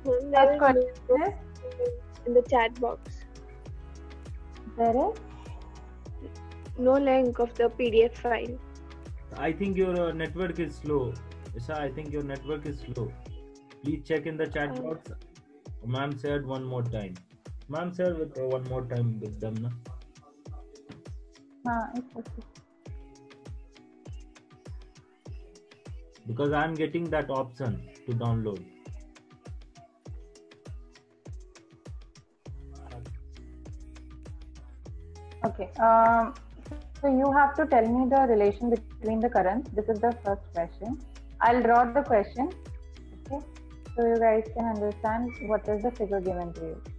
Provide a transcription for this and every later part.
There is question no is, in the chat box. there is No link of the PDF file. I think your network is slow. Isha, I think your network is slow. Please check in the chat box. Ma'am said one more time. Ma'am said with one more time with them. Na? it's okay. Because I'm getting that option to download. Okay. So you have to tell me the relation between the currents. This is the first question. I'll draw the question. Okay. So you guys can understand what is the figure given to you.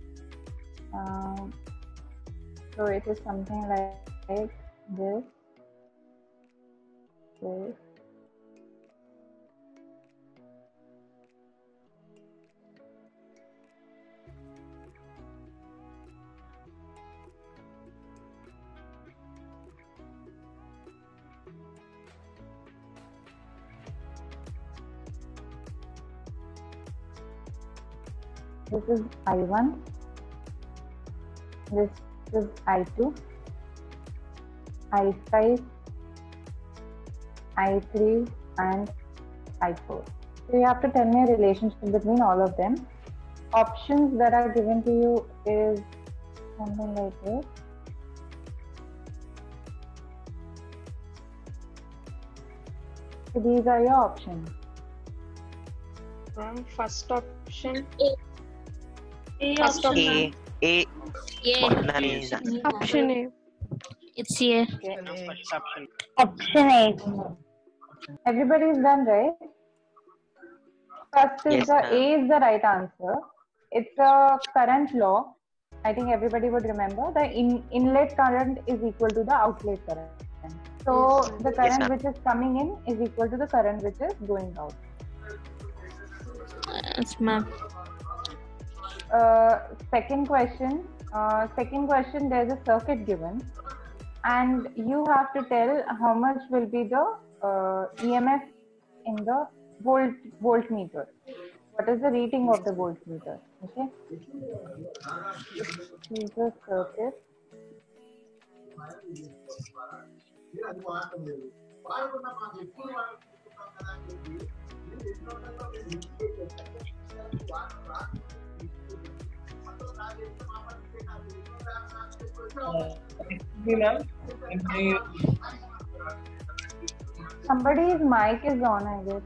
So it is something like this. This. This is I1, this is I2, I5, I3 and I4. So you have to tell me a relationship between all of them. Options that are given to you is something like this. So these are your options. First option A. First option. A. Option A. It's A. Option A. Everybody is done, right? First is Yes, the ma'am. A is the right answer. It's a current law. I think everybody would remember. The inlet current is equal to the outlet current. So the current ma'am. which is coming in is equal to the current which is going out. Yes, ma'am. Second question. There's a circuit given, and you have to tell how much will be the EMF in the voltmeter. What is the reading of the voltmeter? Okay. Here's the circuit. Somebody's mic is on, I guess.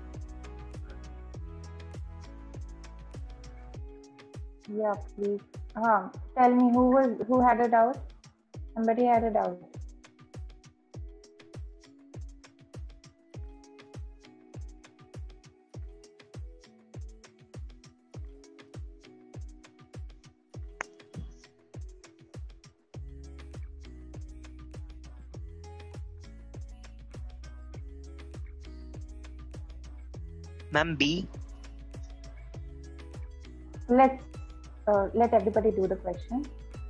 Yeah, please. Tell me who had a doubt? Somebody had a doubt. Ma'am, B. Let everybody do the question.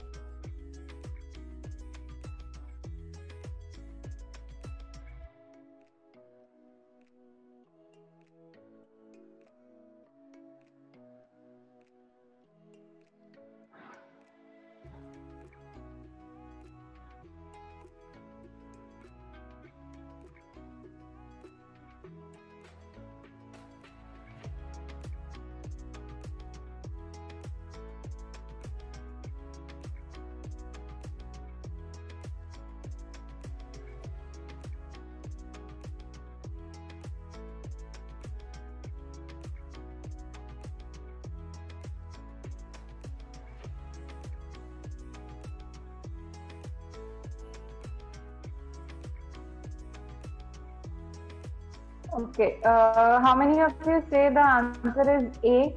Okay. How many of you say the answer is A?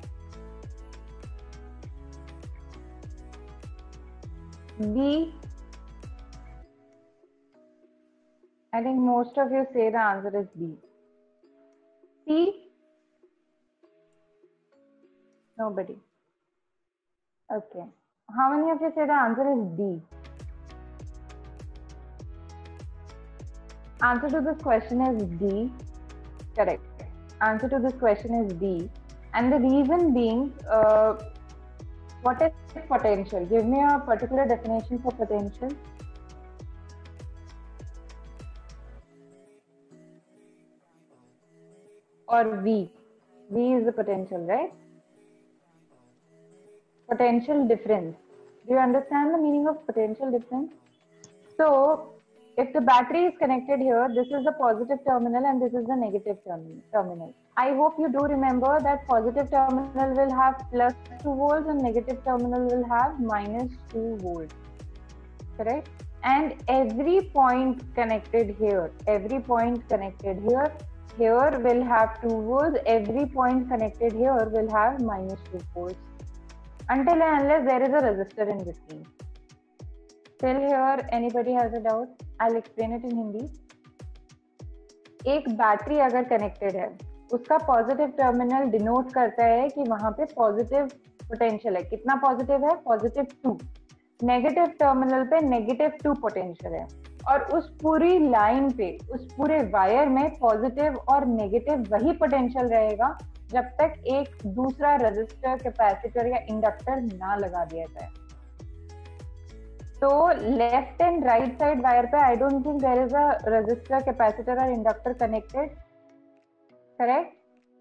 B? I think most of you say the answer is B. C? Nobody. Okay. How many of you say the answer is D? Answer to this question is D. Correct. Answer to this question is D. And the reason being, what is potential? Give me a particular definition for potential. Or V. V is the potential, right? Potential difference. Do you understand the meaning of potential difference? So, if the battery is connected here, this is the positive terminal and this is the negative terminal. I hope you do remember that positive terminal will have plus 2 volts and negative terminal will have minus 2 volts. Correct? And every point connected here will have 2 volts. Every point connected here will have minus 2 volts. Until and unless there is a resistor in between. Till here, anybody has a doubt? I'll explain it in Hindi. एक battery अगर connected है, उसका positive terminal denote करता है कि वहां पे positive potential है. कितना पॉजिटिव है? पॉजिटिव 2. नेगेटिव टर्मिनल पे नेगेटिव 2 पोटेंशियल है. और उस पूरी लाइन पे, उस पूरे वायर में पॉजिटिव और नेगेटिव वही पोटेंशियल रहेगा जब तक एक दूसरा रेजिस्टर, कैपेसिटर या इंडक्टर ना लगा दिया जाए. तो left and right side wire पे I don't think there is a resistor, capacitor और inductor connected. Correct?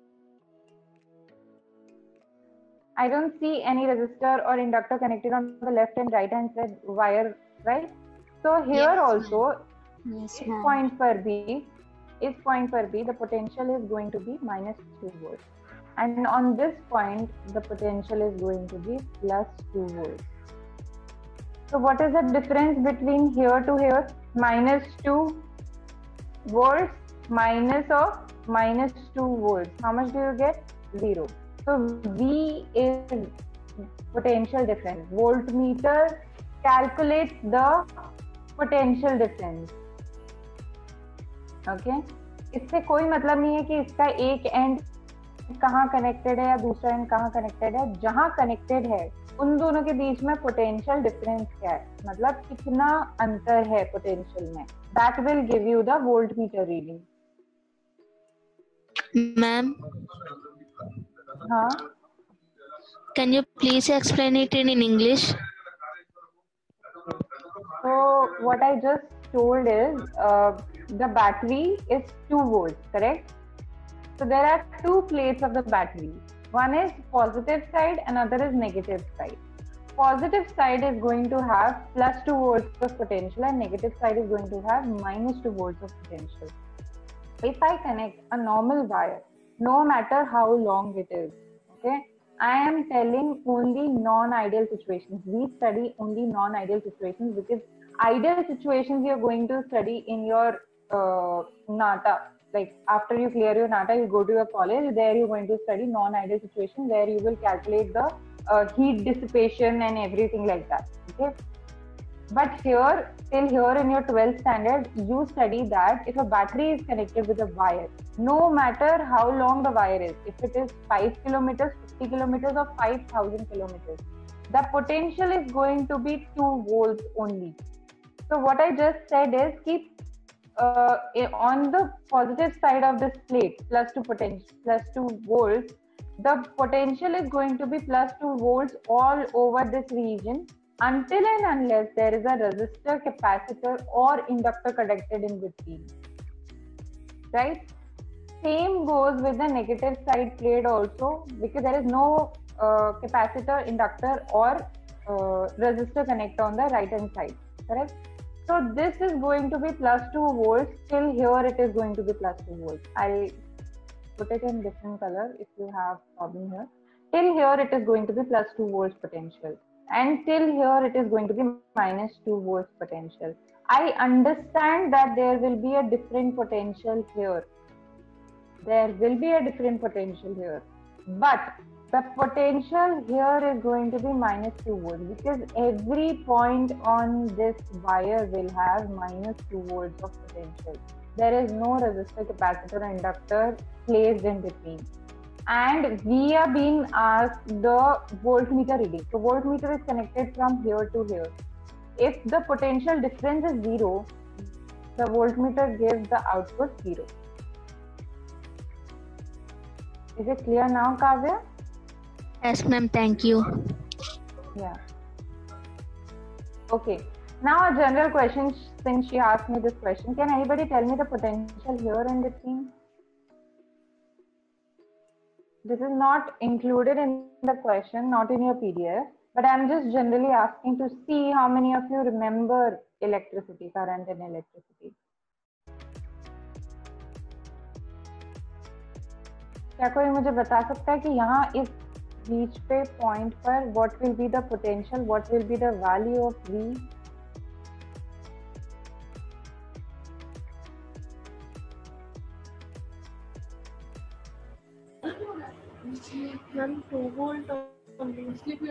I don't see any resistor or inductor connected on the left and right hand side wire, right? So here Yes, also, Yes, इस ma'am. point पर भी the potential is going to be minus 2 volts, and on this point the potential is going to be plus 2 volts. So what is the difference between here to here? Minus 2 volts minus of minus 2 volts. How much do you get? 0. So V is potential difference. Voltmeter calculates the potential difference. Okay? इससे कोई मतलब नहीं है कि इसका एक and कहाँ connected है या दूसरा एंड कहाँ कनेक्टेड है. जहाँ कनेक्टेड है उन दोनों के बीच में पोटेंशियल डिफरेंस क्या है, मतलब कितना अंतर है पोटेंशियल में. That will give you the voltmeter reading. Ma'am, हाँ, can you please explain it in English? so what I just told is the battery is 2 volts, correct? So there are two plates of the battery. One is positive side, another is negative side. Positive side is going to have plus 2 volts of potential and negative side is going to have minus 2 volts of potential. If I connect a normal wire, no matter how long it is, okay, I am telling only non-ideal situations. We study only non-ideal situations because ideal situations you are going to study in your NATA. Like after you clear your NATA, you go to your college, there you're going to study non-ideal situations where you will calculate the heat dissipation and everything like that, okay? But here, till here in your 12th standard, you study that if a battery is connected with a wire, no matter how long the wire is, if it is 5 kilometers, 50 kilometers or 5,000 kilometers, the potential is going to be 2 volts only. So what I just said is keep on the positive side of this plate, plus 2 volts, the potential is going to be plus 2 volts all over this region until and unless there is a resistor, capacitor or inductor connected in between, right? Same goes with the negative side plate also, because there is no capacitor, inductor or resistor connector on the right hand side, correct? So this is going to be plus 2 volts, till here it is going to be plus 2 volts. I'll put it in different color if you have problem here. Till here it is going to be plus 2 volts potential, and till here it is going to be minus 2 volts potential. I understand that there will be a different potential here. There will be a different potential here, but the potential here is going to be minus 2 volts because every point on this wire will have minus 2 volts of potential. There is no resistor, capacitor, inductor placed in between. And we are being asked the voltmeter reading. So voltmeter is connected from here to here. If the potential difference is 0, the voltmeter gives the output 0. Is it clear now, Kavya? Yes, ma'am. Thank you. Yeah. Okay. Now a general question, since she asked me this question, can anybody tell me the potential here in between? This is not included in the question, not in your PDF, but I'm just generally asking to see how many of you remember electricity, current and electricity. क्या कोई मुझे बता सकता है कि यहाँ इस बीच पे पॉइंट पर what will be the potential, what will be the value of V? Ma'am, 2 volt only.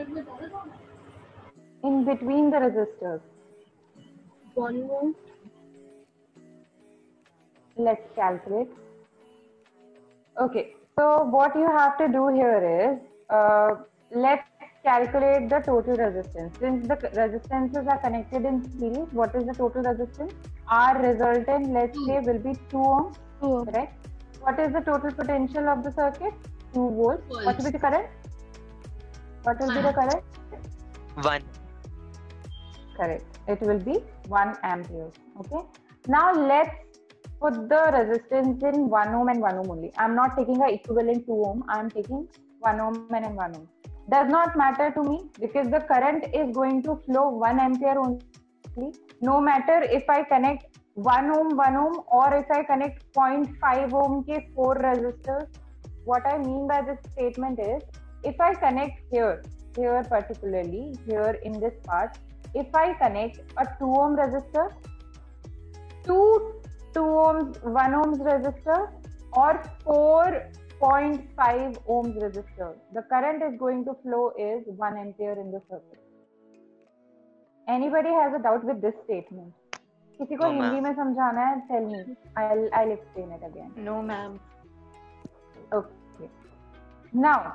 In between the resistors. 1 volt. Let's calculate. Okay, so what you have to do here is, let's calculate the total resistance. Since the resistances are connected in series, what is the total resistance? R resultant, let's say, will be 2 ohms, correct? What is the total potential of the circuit? 2 volts. What will be the current? What will be the current? 1. Correct. It will be 1 ampere. Okay. Now let's put the resistance in 1 ohm and 1 ohm only. I'm not taking a equivalent 2 ohm. I'm taking 1 ohm and 1 ohm. Does not matter to me because the current is going to flow 1 ampere only. No matter if I connect 1 ohm or if I connect 0.5 ohm ke 4 resistors. What I mean by this statement is, if I connect here particularly, here in this part, if I connect a 2 ohm resistor, 2 ohms, 1 ohms resistor or 4.5 ohms resistor, the current is going to flow is 1 ampere in the circuit. Anybody has a doubt with this statement? किसी को हिंदी में समझाना है? Tell me. I'll explain it again. No, ma'am. Okay. Now,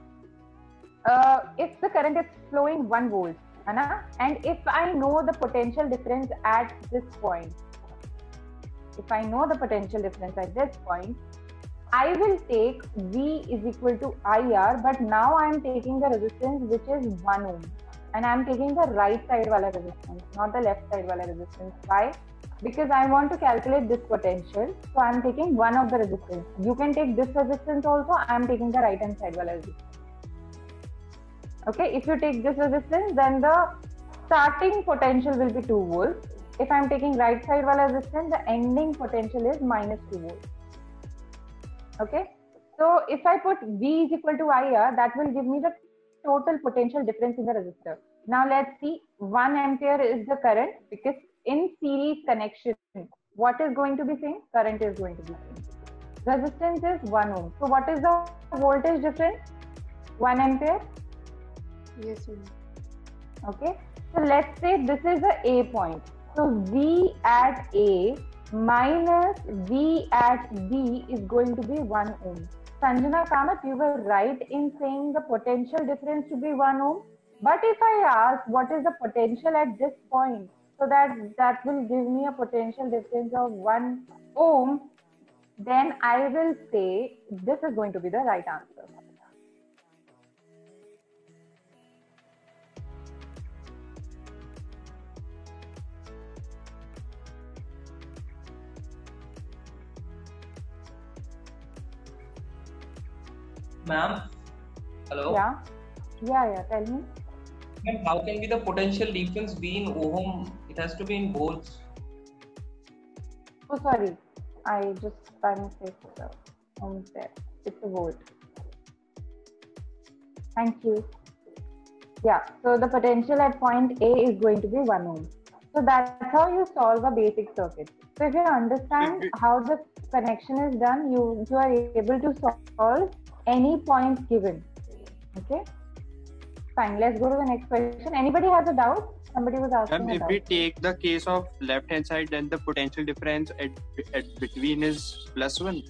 if the current is flowing 1 volt, and if I know the potential difference at this point, I will take V is equal to IR, but now I am taking the resistance which is 1 ohm, and I am taking the right side wala resistance, not the left side wala resistance. Why? Because I want to calculate this potential, so I am taking one of the resistance. You can take this resistance also. I am taking the right hand side wala resistance. Okay, if you take this resistance, then the starting potential will be 2 volts. If I am taking right side wala resistance, the ending potential is minus 2 volts. Okay, so if I put V is equal to IR, that will give me the total potential difference in the resistor. Now let's see, 1 ampere is the current, because in series connection, what is going to be same? Current is going to be same. Resistance is 1 ohm. So what is the voltage difference? 1 ampere? Yes, ma'am. Okay, so let's say this is the A point. So V at A minus V at B is going to be 1 ohm. Sanjana Kamath, you were right in saying the potential difference to be 1 ohm. But if I ask what is the potential at this point, so that will give me a potential difference of 1 ohm, then I will say this is going to be the right answer. Ma'am, hello. Yeah. Tell me. Ma'am, how can be the potential difference be in ohm? It has to be in volts. Oh, sorry. I just by mistake put the ohms there. It's a volt. Thank you. Yeah. So the potential at point A is going to be 1 ohm. So that's how you solve a basic circuit. So if you understand how the connection is done, you are able to solve any points given. Okay. Fine. Let's go to the next question. Anybody has a doubt? Somebody was asking. If we take the case of left hand side, then the potential difference at between is +1.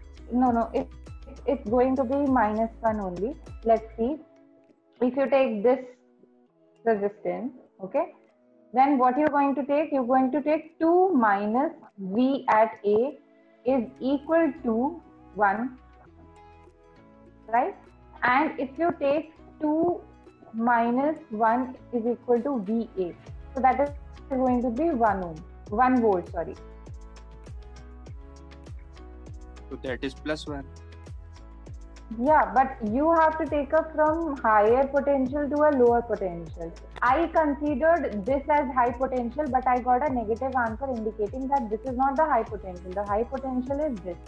It's going to be -1 only. Let's see. If you take this resistance, okay, then what you're going to take? You're going to take 2 minus V at A is equal to 1. right? And if you take 2 minus 1 is equal to VA, so that is going to be 1 ohm, 1 volt, sorry. So that is plus 1. Yeah, but you have to take up from higher potential to a lower potential. I considered this as high potential, but I got a negative answer indicating that this is not the high potential. The high potential is this.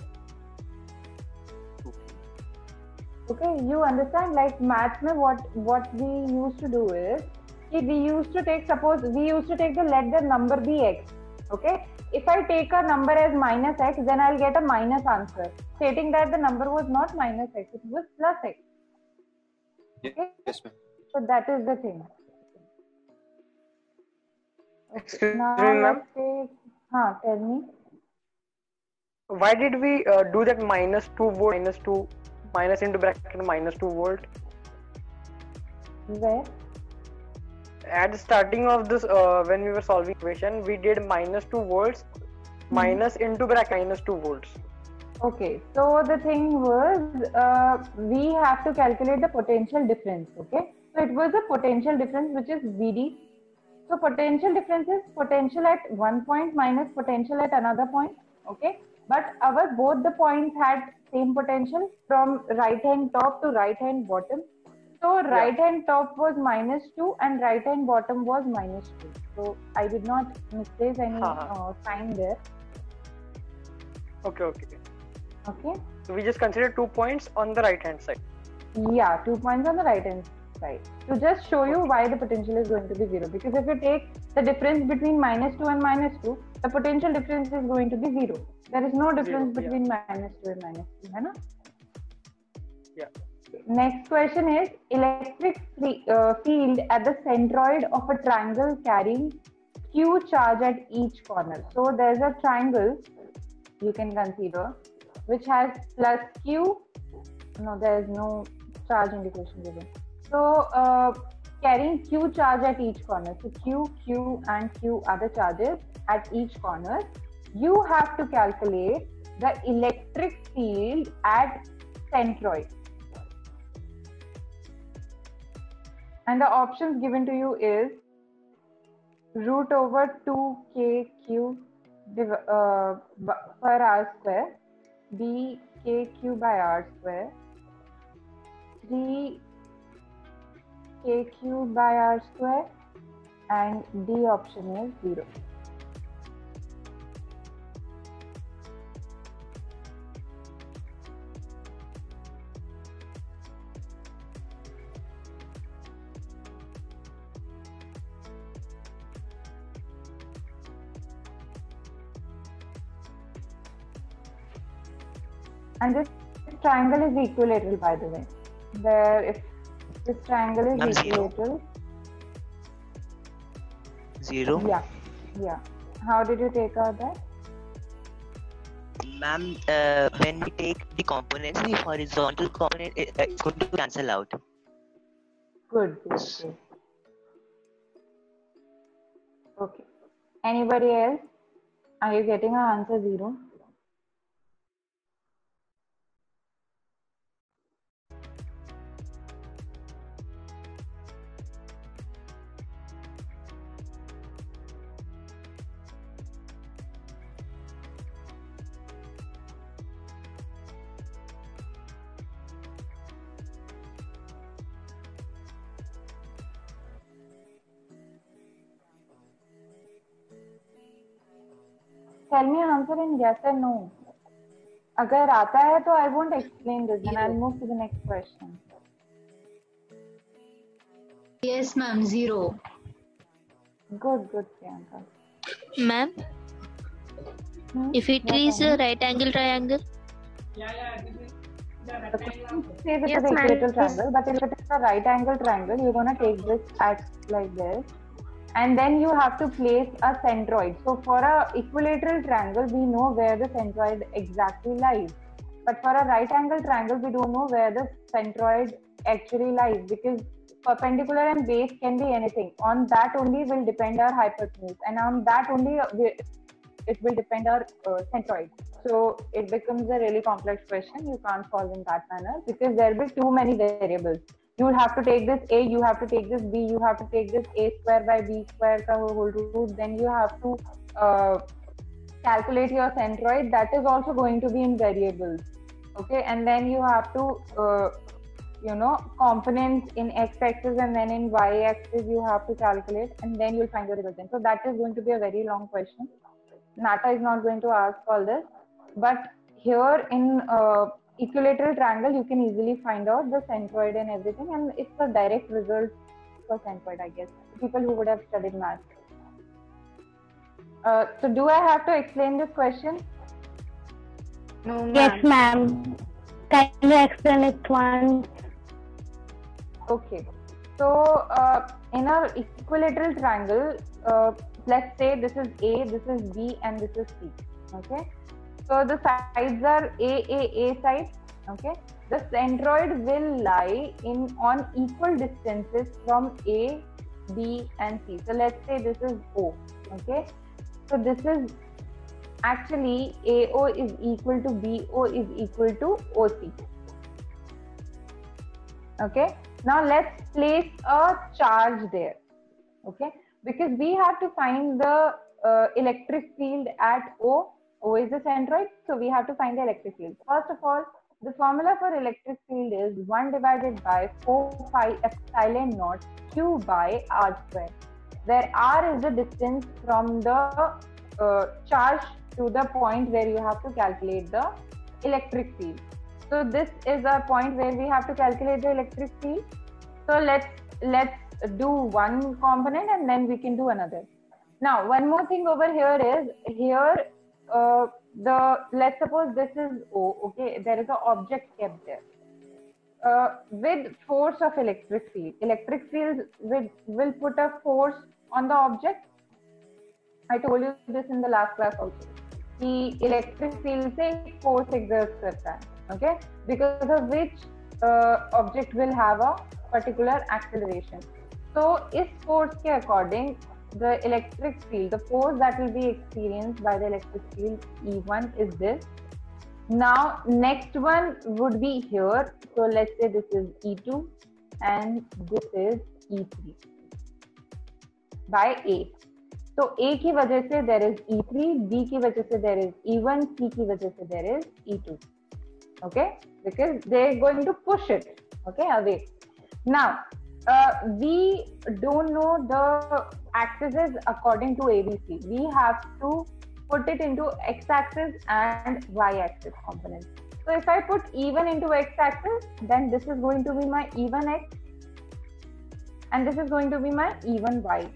Okay, you understand? Like maths mein what we used to do is, we used to take, suppose we used to take let the number be x. Okay, if I take a number as minus x, then I'll get a minus answer, stating that the number was not minus x, it was plus x. Okay? Yes, ma'am. So that is the thing. Excuse Now me, ma'am. let's take, tell me. Why did we do that minus 2 volt, minus into bracket minus 2 volt? Where? At the starting of this, when we were solving equation, we did minus 2 volts, minus into bracket minus 2 volts. Okay, so the thing was, we have to calculate the potential difference. Okay, so it was a potential difference which is VD. So potential difference is potential at one point minus potential at another point. Okay, but our both the points had same potential from right hand top to right hand bottom. So right hand top was minus 2 and right hand bottom was minus 2. So I did not misplace any sign there. Okay. Okay. So we just consider 2 points on the right hand side. Yeah, 2 points on the right hand side. To just show you why the potential is going to be 0. Because if you take the difference between minus 2 and minus 2, the potential difference is going to be 0. There is no difference between minus 2 and minus 2. Hai na? Yeah. Next question is electric field at the centroid of a triangle carrying Q charge at each corner. So there's a triangle you can consider which has plus Q. No, there is no charge indication given. So carrying Q charge at each corner. So Q and Q are the charges at each corner. You have to calculate the electric field at centroid. And the options given to you is root over 2kq per r square, b kq by r square, 3 kq by r square, and D option is 0. And this triangle is equilateral, by the way. If this triangle is Ma'am, equilateral. 0. Yeah. How did you take out that? Ma'am, when we take the components, the horizontal component it's going to cancel out. Good. Okay. Anybody else? Are you getting an answer 0? Tell me an answer in yes or no. अगर आता है तो I won't explain this. Then I'll move to the next question. Yes, ma'am. 0. Good, Priyanka. Ma'am, if it is a right angle triangle, The question says it is an equilateral triangle, but if it is a right angle triangle, you're gonna take this at like this, and then you have to place a centroid. So for a equilateral triangle, we know where the centroid exactly lies, but for a right angle triangle, we don't know where the centroid actually lies, because perpendicular and base can be anything. On that only will depend our hypotenuse, and on that only it will depend on centroid. So it becomes a really complex question. You can't solve in that manner because there will be too many variables. You will have to take this a, you have to take this b, you have to take this a square by b square ka whole root. Then you have to calculate your centroid. That is also going to be in variables. Okay, and then you have to components in x-axis and then in y-axis you have to calculate, and then you'll find the resultant. So that is going to be a very long question. NATA is not going to ask all this, but here in equilateral triangle you can easily find out the centroid and everything, and it's a direct result for centroid, I guess, people who would have studied math. So do I have to explain this question? No, ma'am. Yes, ma'am. Can you explain it once? Okay. So in our equilateral triangle, let's say this is A, this is B, and this is C. Okay. So the sides are A side. Okay. The centroid will lie on equal distances from A, B, and C. So let's say this is O. Okay. So this is actually AO is equal to BO is equal to OC. Okay. Now let's place a charge there. Okay. Because we have to find the electric field at O. O is the centroid. So we have to find the electric field. First of all, the formula for electric field is 1 divided by 4 pi epsilon naught Q by R square, where R is the distance from the charge to the point where you have to calculate the electric field. So this is a point where we have to calculate the electric field. So let's do one component and then we can do another. Now one more thing over here is let's suppose this is O. Okay, there is an object kept there with force of electric field. Electric field will put a force on the object. I told you this in the last class also. The electric field से force exerts करता है, okay? Because of which object will have a particular acceleration. So इस force के according, the electric field, the force that will be experienced by the electric field E1 is this. Now next one would be here. So let's say this is E2 and this is E3 by A. So A की वजह से there is E3, B की वजह से there is E1, C की वजह से there is E2. Okay, because they're going to push it, okay, away. Now we don't know the axes according to ABC. We have to put it into x-axis and y-axis components. So if I put E1 into x-axis, then this is going to be my E1x and this is going to be my E1y.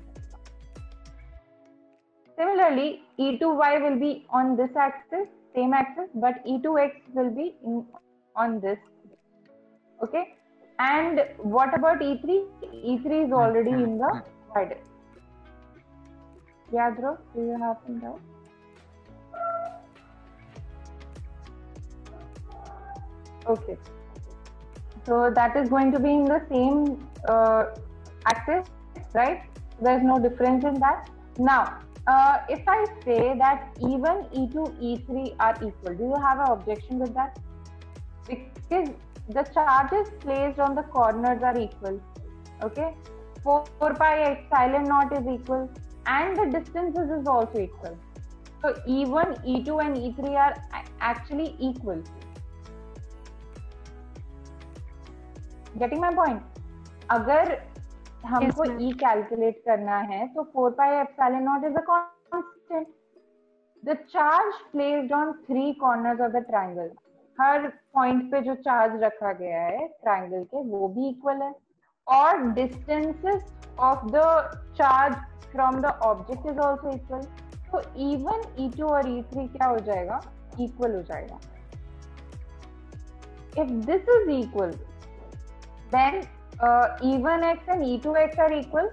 Similarly, E2y will be on this axis, same axis, but E2x will be on this. Okay. And what about E3? E3 is already in the y direction. Yeah, Dhruv, do you have some doubt? Okay. So that is going to be in the same axis, right? There's no difference in that. Now, if I say that E1, E2, E3 are equal, do you have an objection with that? Because the charges placed on the corners are equal. Okay, 4 pi epsilon naught is equal and the distances is also equal. So E1, E2 and E3 are actually equal. Getting my point? अगर हमको E calculate करना है तो 4 pi epsilon naught is a constant. The charge placed on 3 corners of the triangle, हर point पे जो charge रखा गया है ट्रायंगल के वो भी इक्वल है और distances of the charge from the object is also equal. तो E1, E2 और E3 क्या हो जाएगा? इक्वल हो जाएगा. If this is equal then E1x and E2x are equal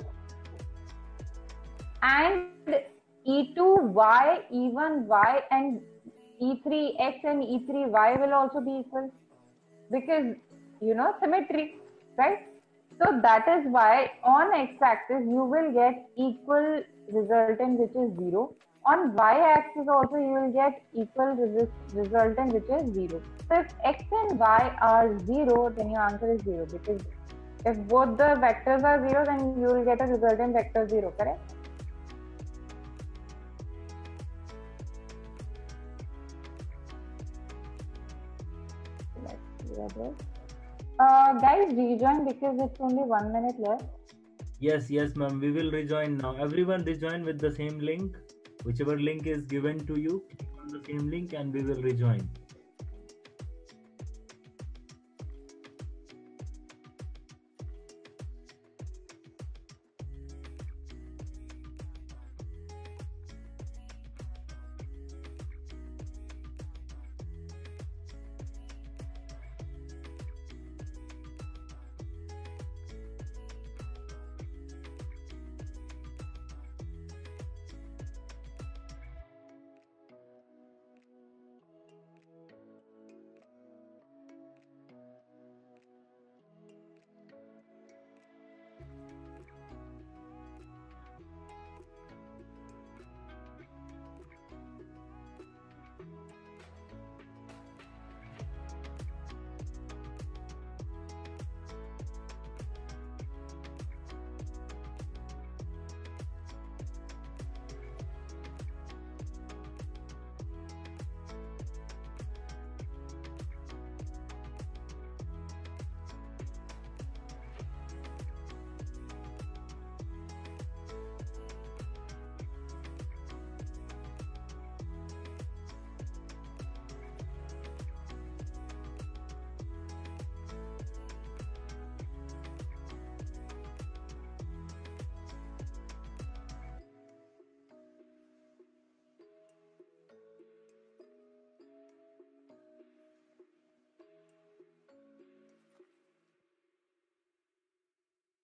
and E2y, E1y and E3x and E3y will also be equal because symmetry, right? So that is why on x-axis you will get equal resultant which is 0 On y-axis also you will get equal resultant, which is 0. So if x and y are 0, then your answer is 0, because if both the vectors are 0, then you will get a resultant vector 0, correct? Let's see this. Guys, rejoin because it's only 1 minute left. Yes, ma'am. We will rejoin now. Everyone rejoin with the same link. Whichever link is given to you, click on the same link and we will rejoin.